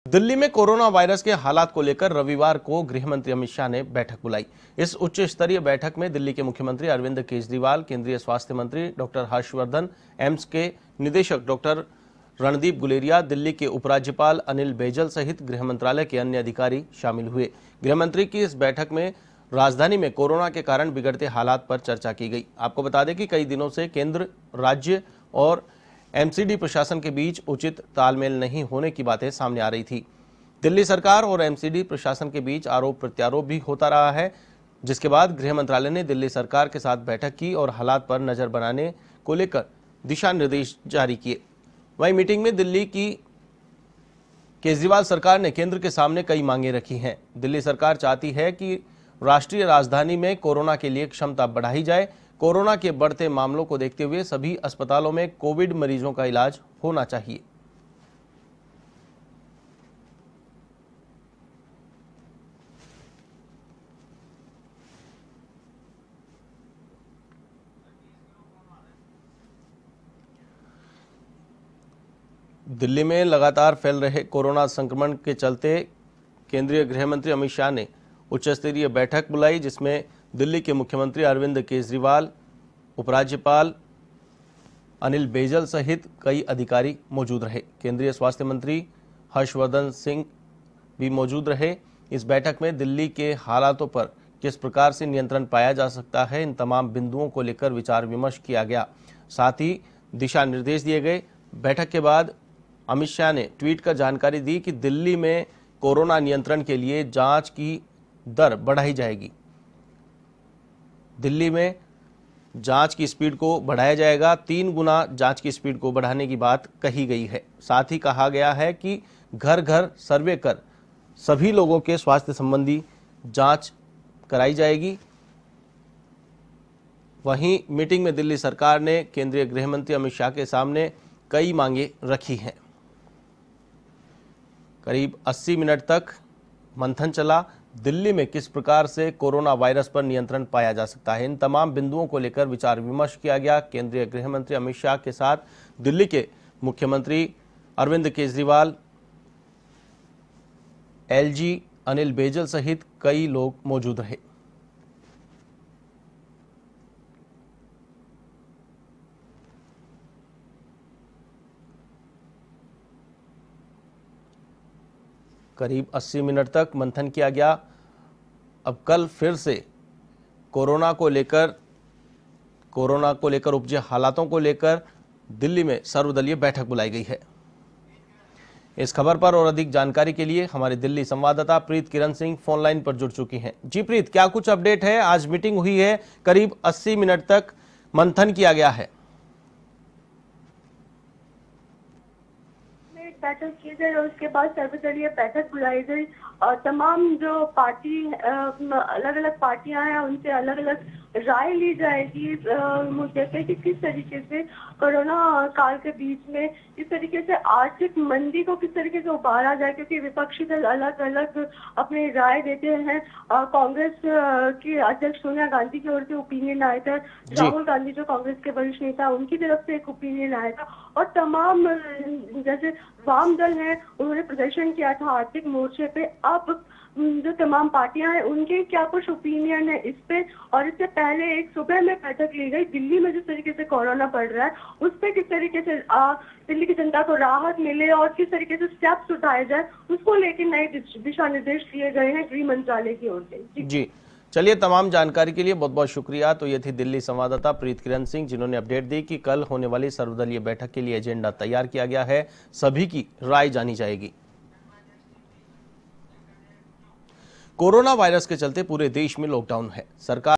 दिल्ली में corona virus के हालात को लेकर रविवार को गृह मंत्री अमित शाह ने बैठक बुलाई। इस उच्च स्तरीय बैठक में दिल्ली के मुख्यमंत्री अरविंद केजरीवाल, केंद्रीय स्वास्थ्य मंत्री डॉक्टर हर्षवर्धन, एम्स के निदेशक डॉक्टर रणदीप गुलेरिया, दिल्ली के उपराज्यपाल अनिल बैजल सहित गृह मंत्रालय के अन्य अधिकारी शामिल हुए। गृह मंत्री की इस बैठक में राजधानी में कोरोना के कारण बिगड़ते हालात पर चर्चा की गई। आपको बता दें कि कई दिनों से केंद्र, राज्य और एमसीडी प्रशासन के बीच उचित तालमेल नहीं होने की बातें सामने आ रही थी। दिल्ली सरकार और एमसीडी प्रशासन के बीच आरोप प्रत्यारोप भी होता रहा है, जिसके बाद गृह मंत्रालय ने दिल्ली सरकार के साथ बैठक की और हालात पर नजर बनाने को लेकर दिशा निर्देश जारी किए। वहीं मीटिंग में दिल्ली की केजरीवाल सरकार ने केंद्र के सामने कई मांगे रखी हैं। दिल्ली सरकार चाहती है कि राष्ट्रीय राजधानी में कोरोना के लिए क्षमता बढ़ाई जाए। कोरोना के बढ़ते मामलों को देखते हुए सभी अस्पतालों में कोविड मरीजों का इलाज होना चाहिए। दिल्ली में लगातार फैल रहे कोरोना संक्रमण के चलते केंद्रीय गृह मंत्री अमित शाह ने उच्च स्तरीय बैठक बुलाई, जिसमें दिल्ली के मुख्यमंत्री अरविंद केजरीवाल, उपराज्यपाल अनिल बैजल सहित कई अधिकारी मौजूद रहे। केंद्रीय स्वास्थ्य मंत्री हर्षवर्धन सिंह भी मौजूद रहे। इस बैठक में दिल्ली के हालातों पर किस प्रकार से नियंत्रण पाया जा सकता है, इन तमाम बिंदुओं को लेकर विचार विमर्श किया गया। साथ ही दिशा निर्देश दिए गए। बैठक के बाद अमित शाह ने ट्वीट कर जानकारी दी कि दिल्ली में कोरोना नियंत्रण के लिए जांच की दर बढ़ाई जाएगी। दिल्ली में जांच की स्पीड को बढ़ाया जाएगा। 3 गुना जांच की स्पीड को बढ़ाने की बात कही गई है। साथ ही कहा गया है कि घर घर सर्वे कर सभी लोगों के स्वास्थ्य संबंधी जांच कराई जाएगी। वहीं मीटिंग में दिल्ली सरकार ने केंद्रीय गृह मंत्री अमित शाह के सामने कई मांगे रखी हैं। करीब 80 मिनट तक मंथन चला। दिल्ली में किस प्रकार से कोरोना वायरस पर नियंत्रण पाया जा सकता है, इन तमाम बिंदुओं को लेकर विचार विमर्श किया गया। केंद्रीय गृह मंत्री अमित शाह के साथ दिल्ली के मुख्यमंत्री अरविंद केजरीवाल, एलजी अनिल बैजल सहित कई लोग मौजूद रहे। करीब 80 मिनट तक मंथन किया गया। अब कल फिर से कोरोना को लेकर उपजे हालातों को लेकर दिल्ली में सर्वदलीय बैठक बुलाई गई है। इस खबर पर और अधिक जानकारी के लिए हमारे दिल्ली संवाददाता प्रीत किरण सिंह फोन लाइन पर जुड़ चुकी हैं। जी प्रीत, क्या कुछ अपडेट है? आज मीटिंग हुई है, करीब 80 मिनट तक मंथन किया गया है। बैठक की गई और उसके बाद सर्वदलीय बैठक बुलाई गई और तमाम जो पार्टी अलग अलग पार्टियां हैं उनसे अलग अलग राय ली जाएगी मुद्दे पे कि किस तरीके से कोरोना काल के बीच में किस तरीके से आर्थिक मंदी को किस तरीके से उबारा जाए, क्योंकि विपक्षी दल अलग अलग अपनी राय देते हैं। कांग्रेस की अध्यक्ष सोनिया गांधी की ओर से ओपिनियन आया था, राहुल गांधी जो कांग्रेस के वरिष्ठ नेता उनकी तरफ से एक ओपिनियन आया था और तमाम जैसे वाम दल है उन्होंने प्रदर्शन किया था आर्थिक मोर्चे पे। अब जो तमाम पार्टियां हैं उनके क्या कुछ ओपिनियन है इस पे, और इससे पहले एक सुबह में बैठक ली गई दिल्ली में जिस तरीके से कोरोना बढ़ रहा है उस पे किस तरीके से दिल्ली की जनता को राहत मिले और किस तरीके से स्टेप्स उठाए जाए उसको लेकर नए दिशा निर्देश दिए गए हैं गृह मंत्रालय की ओर से। जी चलिए, तमाम जानकारी के लिए बहुत बहुत शुक्रिया। तो ये थी दिल्ली संवाददाता प्रीत किरण सिंह, जिन्होंने अपडेट दी कि कल होने वाली सर्वदलीय बैठक के लिए एजेंडा तैयार किया गया है, सभी की राय जानी जाएगी। कोरोना वायरस के चलते पूरे देश में लॉकडाउन है। सरकार